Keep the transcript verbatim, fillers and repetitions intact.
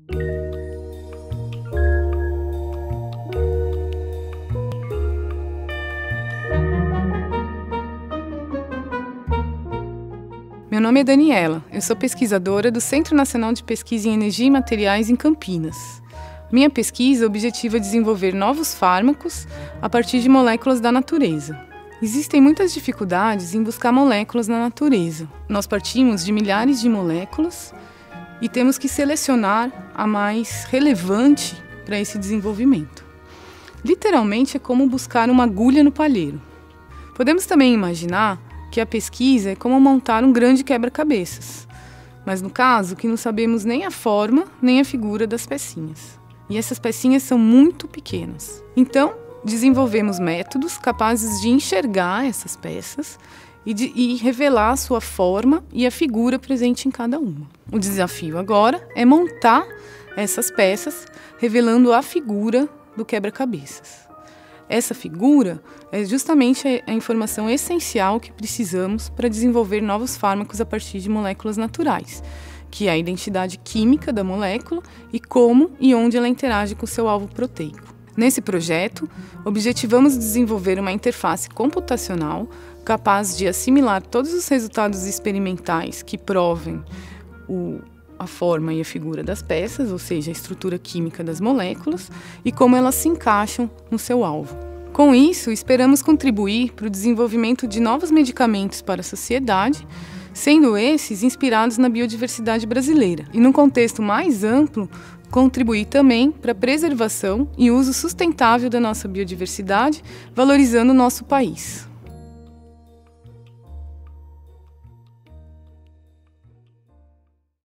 Meu nome é Daniela, eu sou pesquisadora do Centro Nacional de Pesquisa em Energia e Materiais em Campinas. Minha pesquisa objetiva desenvolver novos fármacos a partir de moléculas da natureza. Existem muitas dificuldades em buscar moléculas na natureza. Nós partimos de milhares de moléculas e temos que selecionar a mais relevante para esse desenvolvimento. Literalmente é como buscar uma agulha no palheiro. Podemos também imaginar que a pesquisa é como montar um grande quebra-cabeças, mas no caso que não sabemos nem a forma nem a figura das pecinhas. E essas pecinhas são muito pequenas. Então, desenvolvemos métodos capazes de enxergar essas peças e, de, e revelar a sua forma e a figura presente em cada uma. O desafio agora é montar essas peças, revelando a figura do quebra-cabeças. Essa figura é justamente a informação essencial que precisamos para desenvolver novos fármacos a partir de moléculas naturais, que é a identidade química da molécula e como e onde ela interage com o seu alvo proteico. Nesse projeto, objetivamos desenvolver uma interface computacional capaz de assimilar todos os resultados experimentais que provem o a forma e a figura das peças, ou seja, a estrutura química das moléculas e como elas se encaixam no seu alvo. Com isso, esperamos contribuir para o desenvolvimento de novos medicamentos para a sociedade, sendo esses inspirados na biodiversidade brasileira e, num contexto mais amplo, contribuir também para a preservação e uso sustentável da nossa biodiversidade, valorizando o nosso país.